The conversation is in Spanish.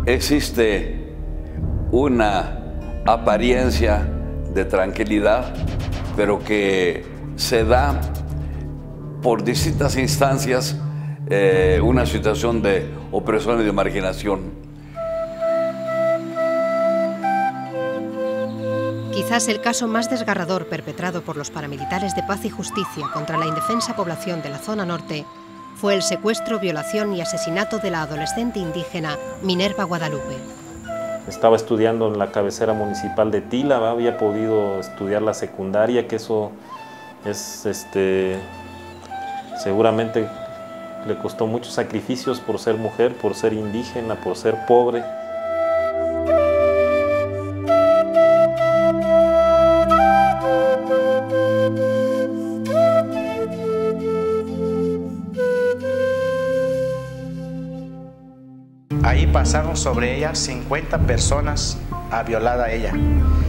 existe una apariencia de tranquilidad, pero que se da por distintas instancias una situación de opresión y de marginación. Quizás el caso más desgarrador perpetrado por los paramilitares de Paz y Justicia contra la indefensa población de la zona norte fue el secuestro, violación y asesinato de la adolescente indígena Minerva Guadalupe. Estaba estudiando en la cabecera municipal de Tila, había podido estudiar la secundaria, que eso es seguramente le costó muchos sacrificios por ser mujer, por ser indígena, por ser pobre. Ahí pasaron sobre ella 50 personas a violar a ella.